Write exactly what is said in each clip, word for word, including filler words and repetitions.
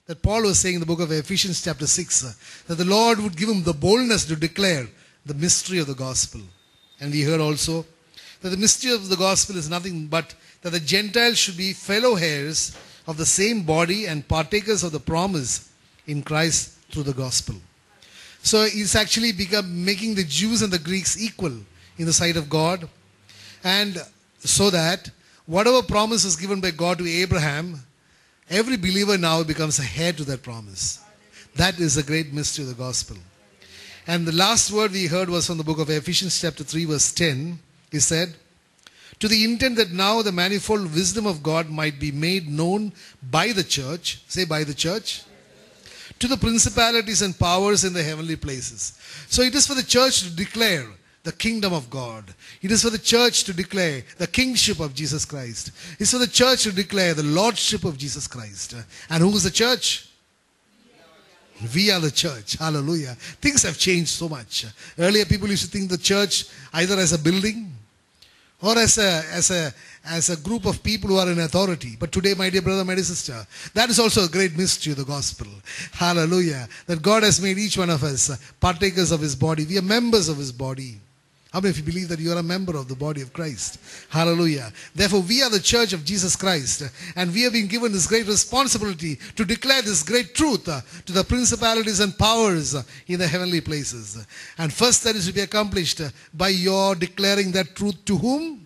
that Paul was saying in the book of Ephesians chapter six, uh, that the Lord would give him the boldness to declare the mystery of the gospel. And we heard also that the mystery of the gospel is nothing but that the Gentiles should be fellow heirs of the same body and partakers of the promise in Christ through the gospel. So it's actually become making the Jews and the Greeks equal in the sight of God, and so that whatever promise was given by God to Abraham, every believer now becomes a heir to that promise. That is a great mystery of the gospel. And the last word we heard was from the book of Ephesians chapter three verse ten. He said, to the intent that now the manifold wisdom of God might be made known by the church, say by the church, to the principalities and powers in the heavenly places. So it is for the church to declare the kingdom of God. It is for the church to declare the kingship of Jesus Christ. It is for the church to declare the lordship of Jesus Christ. And who is the church? We are the church. Hallelujah. Things have changed so much. Earlier people used to think the church either as a building or as a, as a, as a group of people who are in authority. But today, my dear brother, my dear sister, that is also a great mystery of the gospel. Hallelujah. That God has made each one of us partakers of his body. We are members of his body. How many of you believe that you are a member of the body of Christ? Hallelujah. Therefore, we are the church of Jesus Christ. And we have been given this great responsibility to declare this great truth to the principalities and powers in the heavenly places. And first that is to be accomplished by your declaring that truth to whom?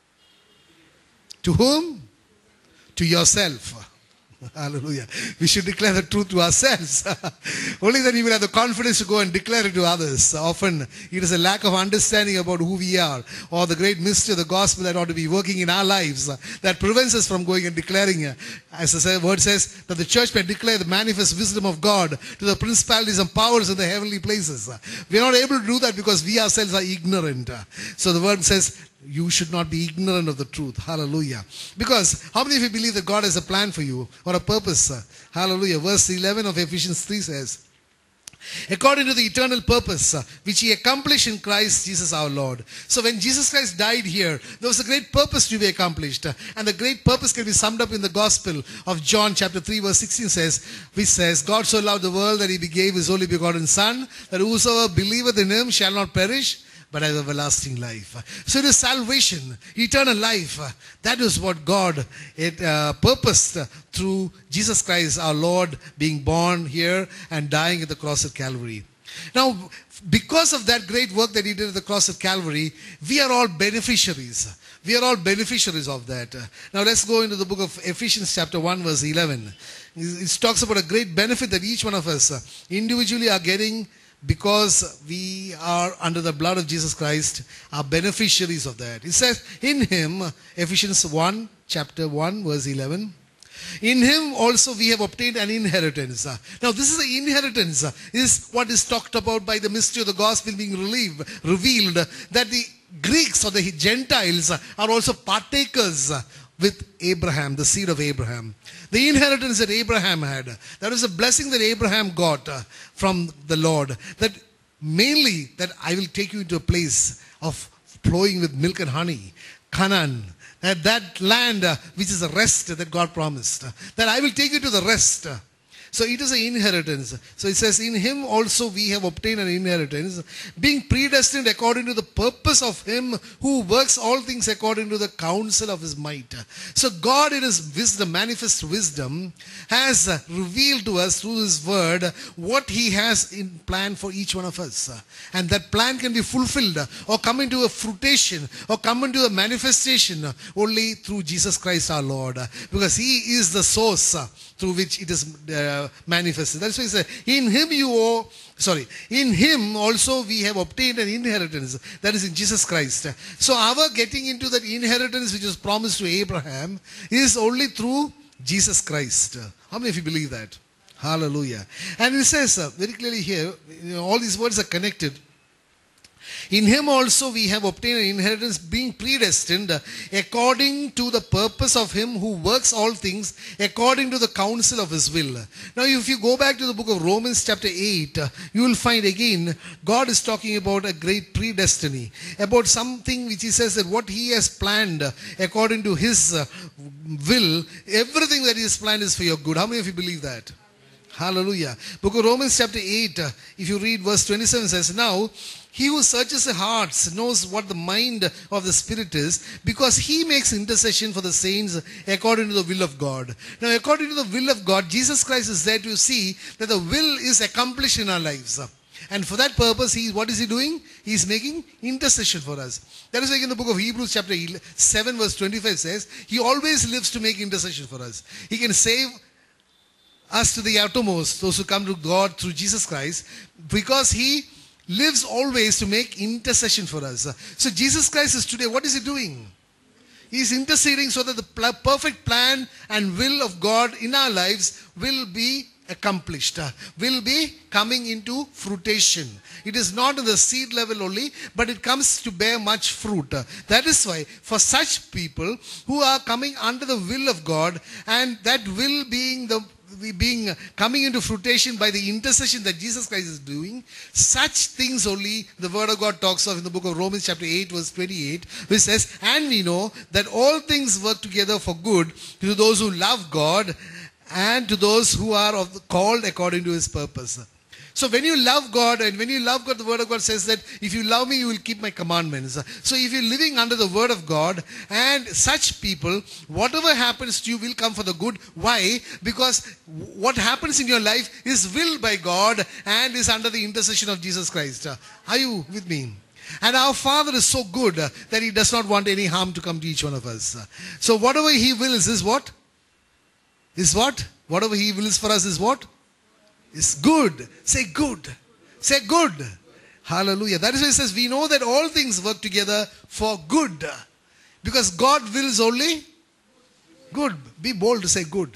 To whom? To yourself. Hallelujah. We should declare the truth to ourselves. Only then we will have the confidence to go and declare it to others. Often it is a lack of understanding about who we are, or the great mystery of the gospel that ought to be working in our lives, that prevents us from going and declaring, as the word says, that the church may declare the manifest wisdom of God to the principalities and powers in the heavenly places. We are not able to do that because we ourselves are ignorant. So the word says, you should not be ignorant of the truth. Hallelujah. Because how many of you believe that God has a plan for you or a purpose? Hallelujah. Verse eleven of Ephesians three says, according to the eternal purpose which he accomplished in Christ Jesus our Lord. So when Jesus Christ died here, there was a great purpose to be accomplished. And the great purpose can be summed up in the Gospel of John chapter three verse sixteen says, which says, God so loved the world that he gave his only begotten Son, that whosoever believeth in him shall not perish, but have everlasting life. So it is salvation, eternal life. That is what God it, uh, purposed through Jesus Christ our Lord being born here and dying at the cross at Calvary. Now, because of that great work that he did at the cross at Calvary, we are all beneficiaries. We are all beneficiaries of that. Now let's go into the book of Ephesians chapter one verse eleven. It talks about a great benefit that each one of us individually are getting, because we are under the blood of Jesus Christ, are beneficiaries of that. It says, in him, Ephesians one, chapter one, verse eleven, in him also we have obtained an inheritance. Now this is the inheritance, is what is talked about by the mystery of the gospel being relieved, revealed, that the Greeks or the Gentiles are also partakers with Abraham, the seed of Abraham. The inheritance that Abraham had, that was a blessing that Abraham got uh, from the Lord. That mainly that I will take you into a place of flowing with milk and honey, Canaan. That, that land uh, which is the rest that God promised. Uh, that I will take you to the rest. Uh, So it is an inheritance. So it says, in him also we have obtained an inheritance, being predestined according to the purpose of him who works all things according to the counsel of his might. So God in his wisdom, manifest wisdom, has revealed to us through his word what he has in plan for each one of us. And that plan can be fulfilled or come into a fruition or come into a manifestation only through Jesus Christ our Lord. Because he is the source through which it is uh, manifested. That's why he said, in him you owe, sorry, in him also we have obtained an inheritance. That is in Jesus Christ. So our getting into that inheritance which was promised to Abraham is only through Jesus Christ. How many of you believe that? Hallelujah. And it says uh, very clearly here, you know, all these words are connected. In him also we have obtained an inheritance, being predestined according to the purpose of him who works all things according to the counsel of his will. Now if you go back to the book of Romans chapter eight, you will find again God is talking about a great predestiny, about something which he says that what he has planned according to his will, everything that he has planned is for your good. How many of you believe that? Hallelujah. Book of Romans chapter eight, uh, if you read verse twenty-seven says, now he who searches the hearts knows what the mind of the Spirit is, because he makes intercession for the saints according to the will of God. Now according to the will of God, Jesus Christ is there to see that the will is accomplished in our lives. And for that purpose, he, what is he doing? He is making intercession for us. That is why in the book of Hebrews chapter seven verse twenty-five says, he always lives to make intercession for us. He can save us to the uttermost, those who come to God through Jesus Christ, because he lives always to make intercession for us. So Jesus Christ is today, what is he doing? He is interceding so that the perfect plan and will of God in our lives will be accomplished, uh, will be coming into fruition. It is not in the seed level only, but it comes to bear much fruit. Uh, that is why for such people who are coming under the will of God, and that will being the being coming into fruition by the intercession that Jesus Christ is doing, such things only the word of God talks of in the book of Romans chapter eight verse twenty-eight, which says, and we know that all things work together for good to those who love God and to those who are of the, called according to his purpose. So when you love God, and when you love God, the word of God says that if you love me, you will keep my commandments. So if you're living under the word of God, and such people, whatever happens to you will come for the good. Why? Because what happens in your life is willed by God and is under the intercession of Jesus Christ. Are you with me? And our Father is so good that he does not want any harm to come to each one of us. So whatever he wills is what? Is what? Whatever he wills for us is what? Is good. Say good. Say good. Hallelujah. That is why it says, we know that all things work together for good. Because God wills only good. Be bold to say good.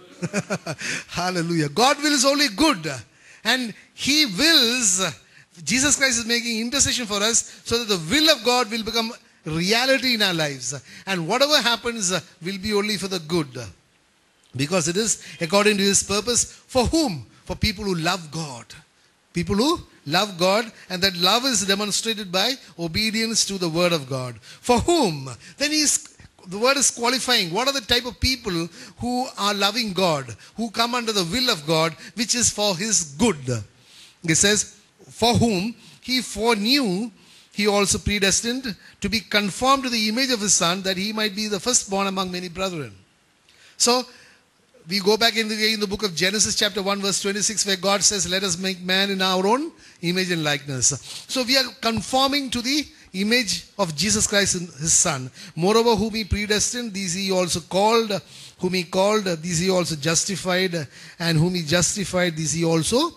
Hallelujah. God wills only good. And he wills, Jesus Christ is making intercession for us so that the will of God will become reality in our lives. And whatever happens will be only for the good. Because it is according to his purpose. For whom? For people who love God. People who love God, and that love is demonstrated by obedience to the word of God. For whom? Then he is, the word is qualifying. What are the type of people who are loving God, who come under the will of God, which is for his good? It says, for whom he foreknew, he also predestined to be conformed to the image of his Son, that he might be the firstborn among many brethren. So, we go back in the, in the book of Genesis chapter one verse twenty-six, where God says, let us make man in our own image and likeness. So we are conforming to the image of Jesus Christ and his Son. Moreover, whom he predestined, these he also called. Whom he called, these he also justified. And whom he justified, these he also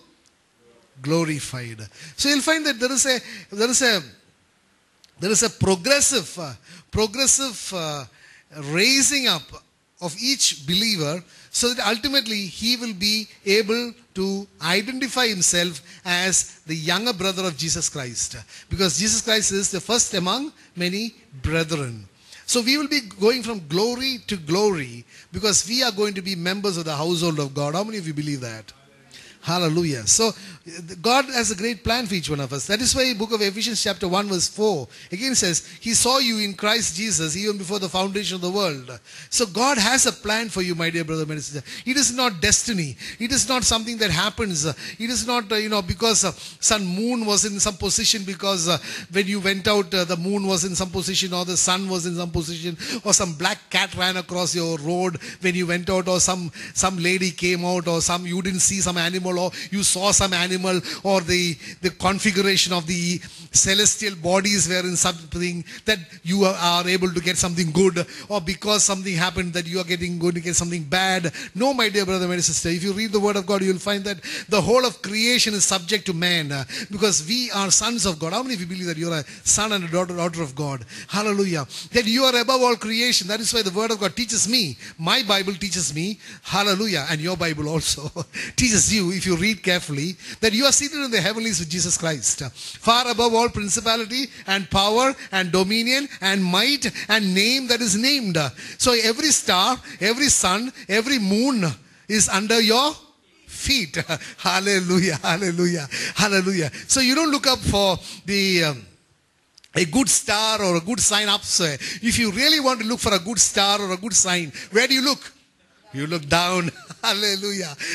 glorified. So you'll find that there is a, there is a, there is a progressive, uh, progressive uh, raising up of each believer, so that ultimately he will be able to identify himself as the younger brother of Jesus Christ. Because Jesus Christ is the first among many brethren. So we will be going from glory to glory, because we are going to be members of the household of God. How many of you believe that? Hallelujah. So God has a great plan for each one of us. That is why the book of Ephesians chapter one verse four again says, he saw you in Christ Jesus even before the foundation of the world. So God has a plan for you, my dear brother and sister. It is not destiny. It is not something that happens. It is not, uh, you know, because uh, sun moon was in some position, because uh, when you went out, uh, the moon was in some position, or the sun was in some position, or some black cat ran across your road when you went out, or some, some lady came out, or some, you didn't see some animal, or you saw some animal, or the, the configuration of the celestial bodies were in something that you are, are able to get something good, or because something happened that you are getting good to get something bad. No, my dear brother, my sister, if you read the word of God, you will find that the whole of creation is subject to man, uh, because we are sons of God. How many of you believe that you are a son and a daughter, daughter of God? Hallelujah. That you are above all creation. That is why the word of God teaches me. My Bible teaches me. Hallelujah. And your Bible also teaches you, if you read carefully, that you are seated in the heavenlies with Jesus Christ, far above all principality and power and dominion and might and name that is named. So every star, every sun, every moon is under your feet. Hallelujah, hallelujah, hallelujah. So you don't look up for the um, a good star or a good sign up. So if you really want to look for a good star or a good sign, where do you look? You look down. Hallelujah.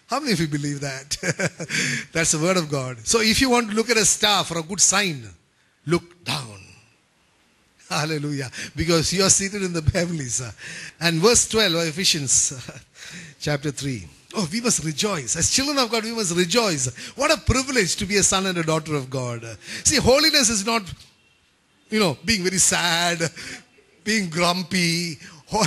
How many of you believe that? That's the word of God. So if you want to look at a star for a good sign, look down. Hallelujah. Because you are seated in the heavenlies. And verse twelve of Ephesians chapter three. Oh, we must rejoice. As children of God, we must rejoice. What a privilege to be a son and a daughter of God. See, holiness is not, you know, being very sad, being grumpy.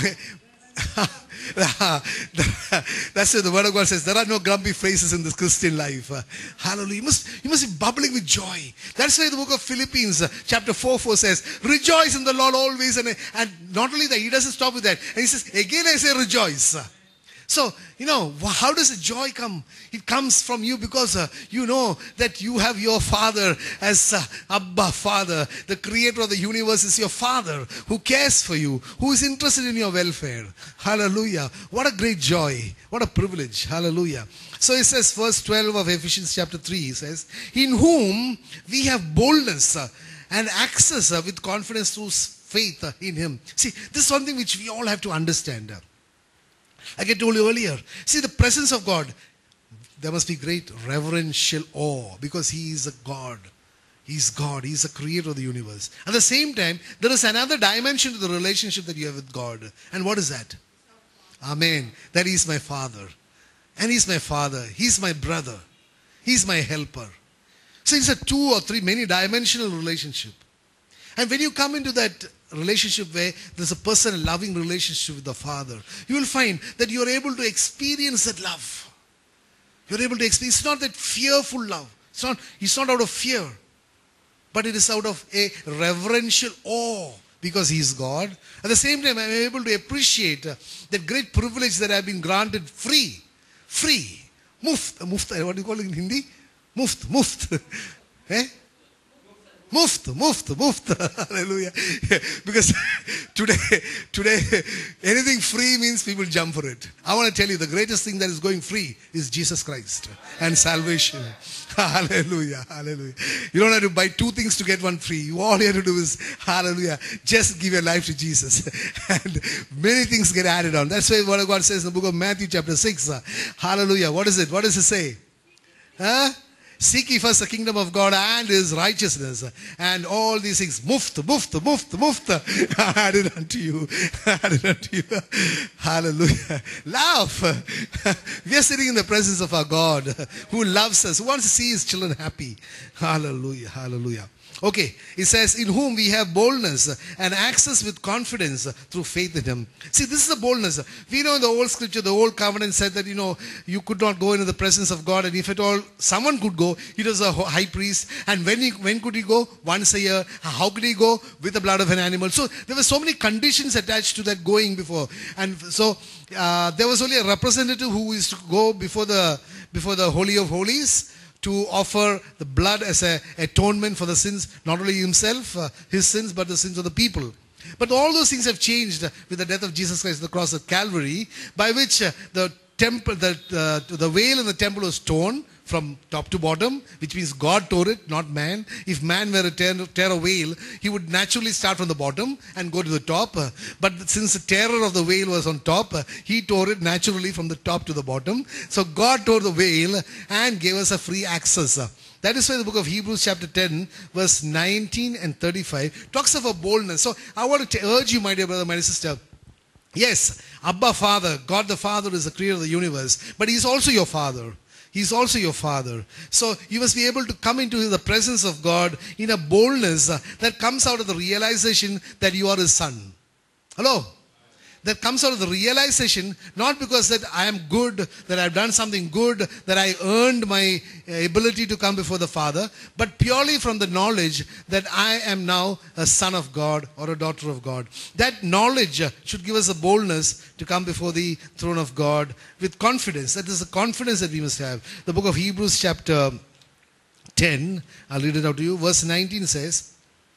That's what the word of God says. There are no grumpy phrases in this Christian life. Hallelujah. You must, you must be bubbling with joy. That's why the book of Philippians chapter four four says, rejoice in the Lord always. And, and not only that, he doesn't stop with that. And he says, again I say rejoice. So, you know, how does the joy come? It comes from you because uh, you know that you have your Father as uh, Abba Father. The creator of the universe is your Father who cares for you, who is interested in your welfare. Hallelujah. What a great joy. What a privilege. Hallelujah. So it says, verse twelve of Ephesians chapter three, he says, in whom we have boldness uh, and access uh, with confidence through faith uh, in him. See, this is something which we all have to understand. Like I told you earlier, see the presence of God, there must be great reverential awe because he is a God. He is God. He is the creator of the universe. At the same time, there is another dimension to the relationship that you have with God. And what is that? Amen. That he is my Father. And he is my Father. He is my brother. He is my helper. So it's a two or three, many dimensional relationship. And when you come into that relationship where there's a personal loving relationship with the Father, you will find that you are able to experience that love. You're able to experience, it's not that fearful love. It's not, it's not out of fear, but it is out of a reverential awe because he is God. At the same time, I'm able to appreciate uh, that great privilege that I have been granted free. Free. Muft. Muft. What do you call it in Hindi? Muft. Muft. eh? Muft, muft, muft. Hallelujah. Yeah, because today, today, anything free means people jump for it. I want to tell you, the greatest thing that is going free is Jesus Christ and salvation. Hallelujah. Hallelujah. You don't have to buy two things to get one free. All you have to do is, hallelujah, just give your life to Jesus. And many things get added on. That's why what God says in the book of Matthew chapter six. Hallelujah. What is it? What does it say? Huh? Seek ye first the kingdom of God and his righteousness, and all these things, muft, muft, muft, muft, added unto you, added unto you. Hallelujah. Laugh. We are sitting in the presence of our God who loves us, who wants to see his children happy. Hallelujah, hallelujah. Okay, it says, in whom we have boldness and access with confidence through faith in him. See, this is the boldness. We know in the old scripture, the old covenant said that, you know, you could not go into the presence of God, and if at all someone could go, it was a high priest. And when he, when could he go? Once a year. How could he go? With the blood of an animal. So there were so many conditions attached to that going before. And so uh, there was only a representative who used to go before the, before the Holy of Holies, to offer the blood as an atonement for the sins, not only himself, uh, his sins, but the sins of the people. But all those things have changed with the death of Jesus Christ on the cross at Calvary, by which uh, the temple, the, uh, the veil in the temple was torn from top to bottom, which means God tore it, not man. If man were to tear, tear a veil, he would naturally start from the bottom and go to the top. But since the terror of the veil was on top, he tore it naturally from the top to the bottom. So God tore the veil and gave us a free access. That is why the book of Hebrews chapter ten, verse nineteen and thirty-five talks of a boldness. So I want to urge you, my dear brother, my sister, yes, Abba Father, God the Father is the creator of the universe, but he is also your Father. He's also your Father. So you must be able to come into the presence of God in a boldness that comes out of the realization that you are his son. Hello? That comes out of the realization, not because that I am good, that I have done something good, that I earned my ability to come before the Father, but purely from the knowledge that I am now a son of God or a daughter of God. That knowledge should give us a boldness to come before the throne of God with confidence. That is the confidence that we must have. The book of Hebrews chapter ten, I'll read it out to you. Verse nineteen says,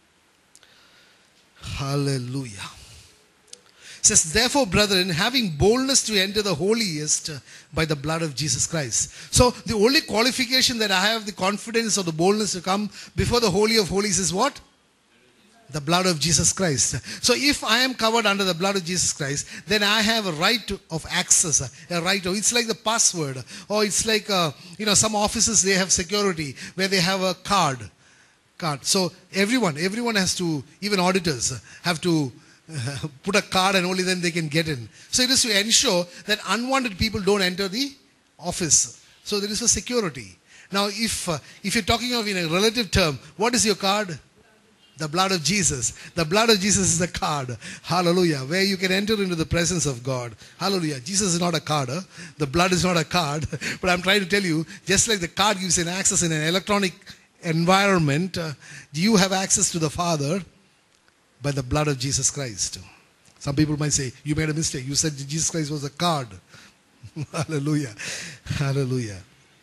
hallelujah. It says, therefore, brethren, having boldness to enter the holiest by the blood of Jesus Christ. So, the only qualification that I have the confidence or the boldness to come before the Holy of Holies is what? The blood of Jesus Christ. So if I am covered under the blood of Jesus Christ, then I have a right to, of access, a right to, it's like the password, or it's like, uh, you know, some offices, they have security where they have a card. card. So everyone, everyone has to, even auditors have to uh, put a card, and only then they can get in. So it is to ensure that unwanted people don't enter the office. So there is a security. Now if, uh, if you're talking of in a relative term, what is your card? The blood of Jesus. The blood of Jesus is the card. Hallelujah. Where you can enter into the presence of God. Hallelujah. Jesus is not a card. Huh? The blood is not a card. But I'm trying to tell you, just like the card gives an access in an electronic environment, uh, you have access to the Father by the blood of Jesus Christ. Some people might say, you made a mistake. You said Jesus Christ was a card. Hallelujah. Hallelujah.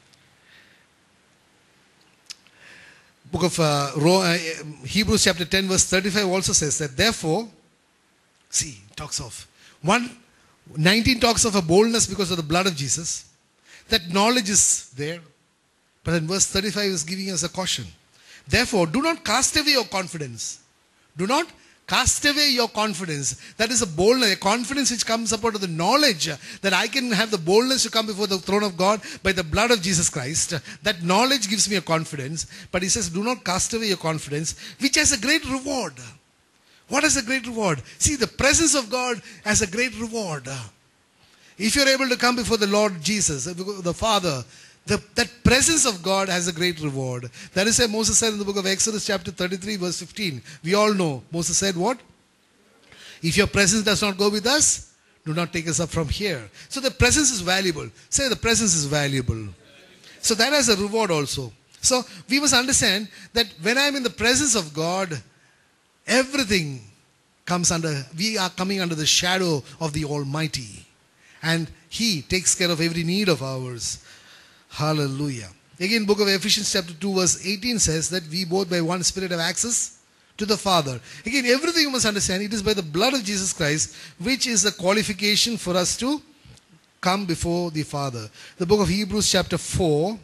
Book of uh, uh, Hebrews chapter ten verse thirty-five also says that therefore, see, talks of one nineteen talks of a boldness because of the blood of Jesus. That knowledge is there. But then verse thirty-five is giving us a caution. Therefore, do not cast away your confidence. Do not cast away your confidence. That is a boldness, a confidence which comes up out of the knowledge that I can have the boldness to come before the throne of God by the blood of Jesus Christ. That knowledge gives me a confidence. But he says, do not cast away your confidence, which has a great reward. What is a great reward? See, the presence of God has a great reward. If you're able to come before the Lord Jesus, the Father, The, that presence of God has a great reward. That is why Moses said in the book of Exodus chapter thirty-three verse fifteen. We all know. Moses said what? If your presence does not go with us, do not take us up from here. So the presence is valuable. Say the presence is valuable. So that has a reward also. So we must understand that when I am in the presence of God, everything comes under, we are coming under the shadow of the Almighty. And He takes care of every need of ours. Hallelujah. Again, book of Ephesians chapter two verse eighteen says that we both by one Spirit have access to the Father. Again, everything you must understand, it is by the blood of Jesus Christ which is the qualification for us to come before the Father. The book of Hebrews chapter four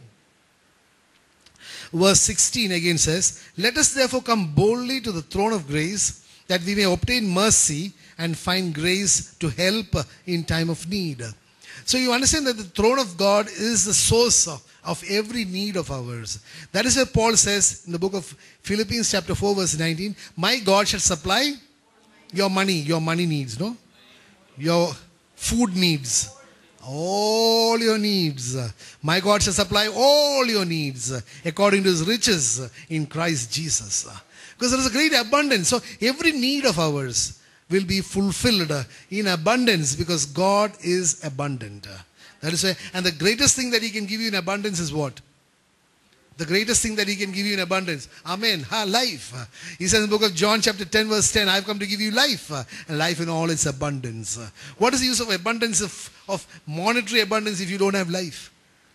verse sixteen again says, let us therefore come boldly to the throne of grace, that we may obtain mercy and find grace to help in time of need. So you understand that the throne of God is the source of, of every need of ours. That is why Paul says in the book of Philippians chapter four verse nineteen, my God shall supply your money, your money needs, no? Your food needs, all your needs. My God shall supply all your needs according to His riches in Christ Jesus. Because there is a great abundance. So every need of ours will be fulfilled in abundance because God is abundant. That is why, and the greatest thing that He can give you in abundance is what? The greatest thing that He can give you in abundance. Amen. Ha, life. He says in the book of John chapter ten verse ten, I have come to give you life, and life in all its abundance. What is the use of abundance, of, of monetary abundance, if you don't have life?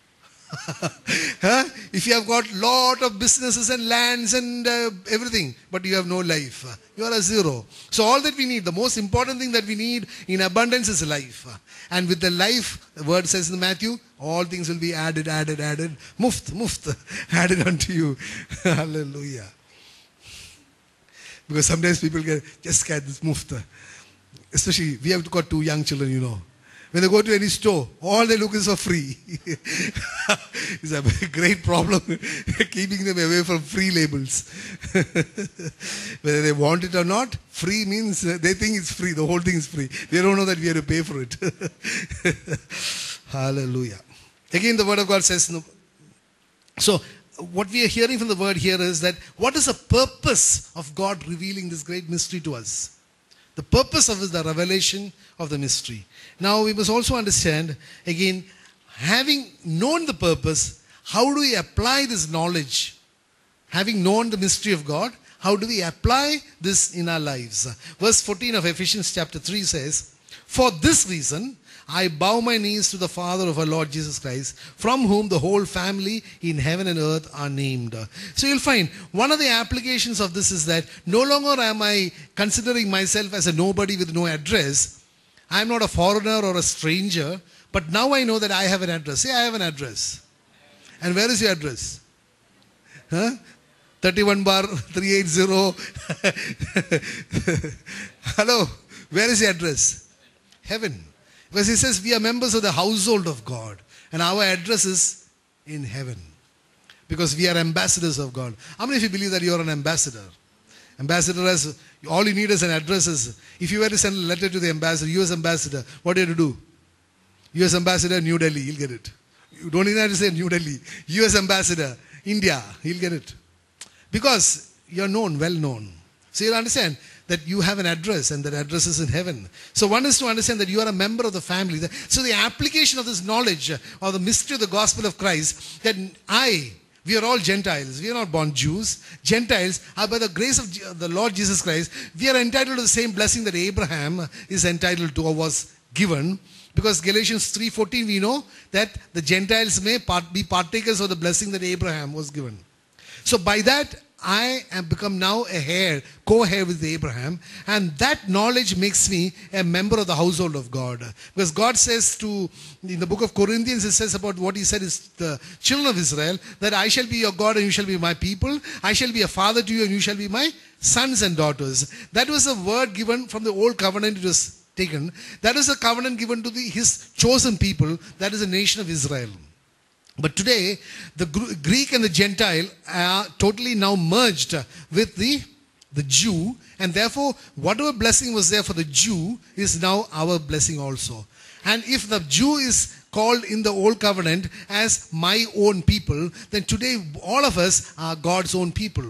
Huh? If you have got lot of businesses and lands and uh, everything, but you have no life, you are a zero. So all that we need, the most important thing that we need in abundance is life. And with the life, the word says in Matthew, all things will be added, added, added, muft, muft, added unto you. Hallelujah. Because sometimes people get just scared this muft. Especially, we have got two young children, you know. When they go to any store, all they look is for free. It's a great problem, keeping them away from free labels. Whether they want it or not, free means they think it's free. The whole thing is free. They don't know that we have to pay for it. Hallelujah. Again, the word of God says, no. So what we are hearing from the word here is that what is the purpose of God revealing this great mystery to us? The purpose of it is the revelation of the mystery. Now we must also understand, again, having known the purpose, how do we apply this knowledge? Having known the mystery of God, how do we apply this in our lives? Verse fourteen of Ephesians chapter three says, for this reason, I bow my knees to the Father of our Lord Jesus Christ, from whom the whole family in heaven and earth are named. So you'll find one of the applications of this is that no longer am I considering myself as a nobody with no address. I am not a foreigner or a stranger, but now I know that I have an address. Say, I have an address. And where is your address? Huh? thirty-one bar three eighty. Hello, where is the address? Heaven. Because he says we are members of the household of God. And our address is in heaven. Because we are ambassadors of God. How many of you believe that you are an ambassador? Ambassador has, all you need is an address. Is, if you were to send a letter to the ambassador, U S ambassador, what do you have to do? U S ambassador, New Delhi, he'll get it. You don't even have to say New Delhi. U S ambassador, India, he'll get it. Because you're known, well known. So you'll understand that you have an address and that address is in heaven. So one is to understand that you are a member of the family. So the application of this knowledge or the mystery of the gospel of Christ, that I, we are all Gentiles. We are not born Jews. Gentiles are by the grace of the Lord Jesus Christ. We are entitled to the same blessing that Abraham is entitled to or was given. Because Galatians three fourteen we know that the Gentiles may part, be partakers of the blessing that Abraham was given. So by that I am become now a heir, co-heir with Abraham, and that knowledge makes me a member of the household of God. Because God says to, in the book of Corinthians, it says about what he said is the children of Israel, that I shall be your God and you shall be my people. I shall be a father to you and you shall be my sons and daughters. That was a word given from the old covenant. It was taken. That is a covenant given to the, his chosen people. That is the nation of Israel. But today, the Greek and the Gentile are totally now merged with the, the Jew. And therefore, whatever blessing was there for the Jew is now our blessing also. And if the Jew is called in the old covenant as my own people, then today all of us are God's own people.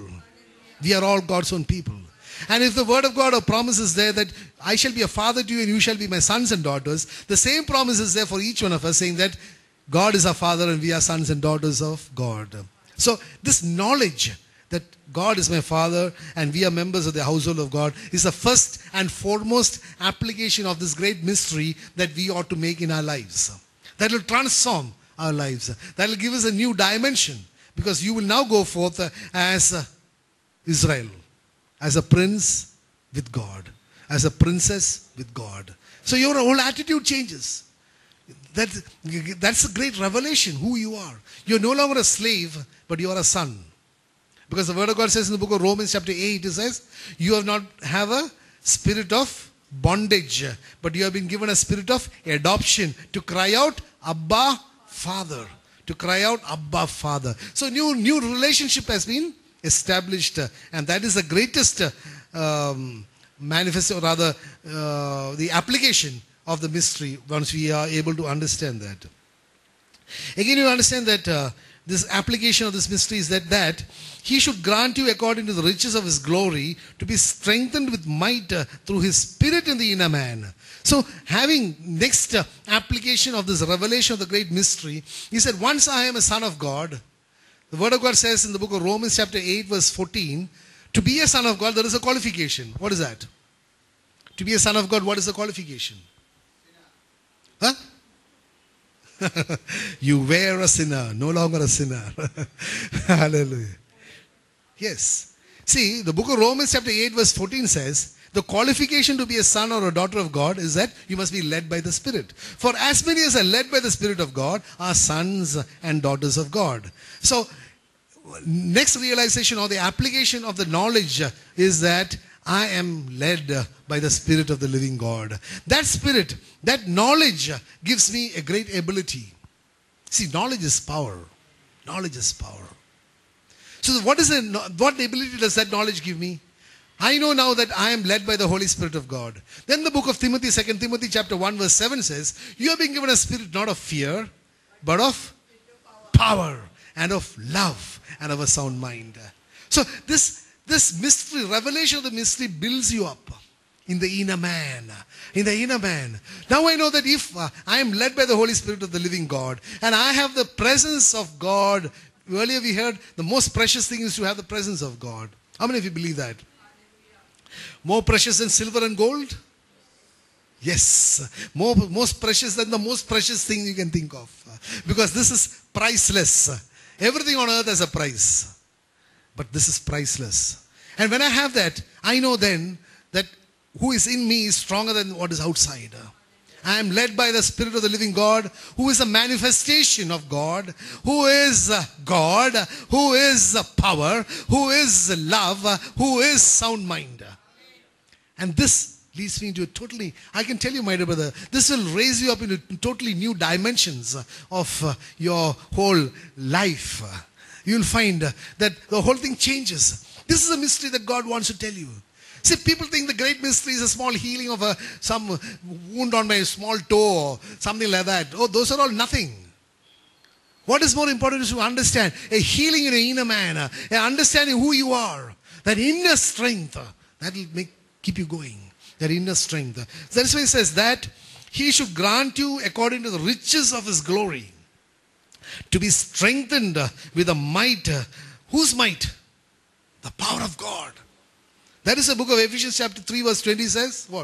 We are all God's own people. And if the word of God or promise is there that I shall be a father to you and you shall be my sons and daughters, the same promise is there for each one of us, saying that God is our father and we are sons and daughters of God. So this knowledge that God is my father and we are members of the household of God is the first and foremost application of this great mystery that we ought to make in our lives. That will transform our lives. That will give us a new dimension, because you will now go forth as Israel, as a prince with God, as a princess with God. So your whole attitude changes. That, that's a great revelation, who you are. You're no longer a slave, but you are a son. Because the word of God says in the book of Romans chapter eight, it says, you have not have a spirit of bondage, but you have been given a spirit of adoption to cry out, Abba, Father. To cry out, Abba, Father. So new, new relationship has been established, and that is the greatest um, manifest, or rather uh, the application of the mystery once we are able to understand that. Again, you understand that uh, this application of this mystery is that, that he should grant you according to the riches of his glory to be strengthened with might uh, through his spirit in the inner man. So having next uh, application of this revelation of the great mystery, he said, once I am a son of God, the word of God says in the book of Romans chapter eight verse fourteen, to be a son of God there is a qualification. What is that? To be a son of God, what is the qualification? Huh? You were a sinner, no longer a sinner. Hallelujah. Yes. See, the book of Romans chapter eight verse fourteen says, the qualification to be a son or a daughter of God is that you must be led by the Spirit. For as many as are led by the Spirit of God are sons and daughters of God. So, next realization or the application of the knowledge is that I am led by the Spirit of the living God. That Spirit, that knowledge gives me a great ability. See, knowledge is power. Knowledge is power. So what is the, what ability does that knowledge give me? I know now that I am led by the Holy Spirit of God. Then the book of Timothy, Second Timothy chapter one verse seven says, you have been given a spirit not of fear, but of power and of love and of a sound mind. So this, this mystery, revelation of the mystery builds you up in the inner man. In the inner man. Now I know that if uh, I am led by the Holy Spirit of the living God and I have the presence of God. Earlier we heard the most precious thing is to have the presence of God. How many of you believe that? More precious than silver and gold? Yes. More, most precious than the most precious thing you can think of. Because this is priceless. Everything on earth has a price. But this is priceless. And when I have that, I know then that who is in me is stronger than what is outside. I am led by the Spirit of the living God, who is a manifestation of God, who is God, who is power, who is love, who is sound mind. And this leads me into a totally, I can tell you, my dear brother, this will raise you up into totally new dimensions of your whole life. You'll find that the whole thing changes. This is a mystery that God wants to tell you. See, people think the great mystery is a small healing of a, some wound on my small toe or something like that. Oh, those are all nothing. What is more important is to understand a healing in your inner man, a understanding who you are, that inner strength, that will make, keep you going, that inner strength. That's why he says that he should grant you according to the riches of his glory, to be strengthened with a might. Whose might? The power of God. That is the book of Ephesians chapter three verse twenty says what?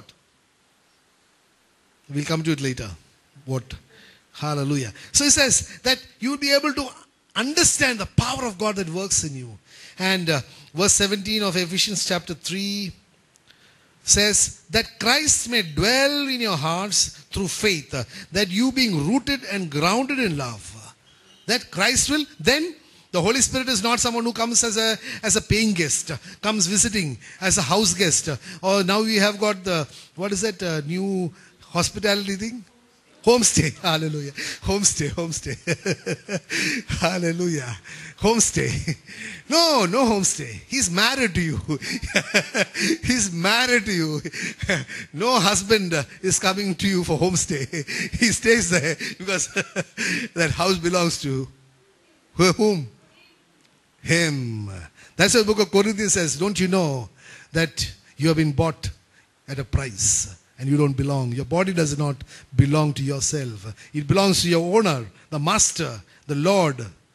We'll come to it later. What? Hallelujah. So he says that you will be able to understand the power of God that works in you. And uh, verse seventeen of Ephesians chapter three says that Christ may dwell in your hearts through faith, uh, that you being rooted and grounded in love, uh, that Christ will then. The Holy Spirit is not someone who comes as a as a paying guest, comes visiting as a house guest. Or now we have got the, what is that uh, new hospitality thing? Homestay. Hallelujah. Homestay, homestay. Hallelujah. Homestay. No, no homestay. He's married to you. He's married to you. No husband is coming to you for homestay. He stays there because that house belongs to whom? Him. That's what the book of Corinthians says. Don't you know that you have been bought at a price and you don't belong? Your body does not belong to yourself. It belongs to your owner, the master, the Lord,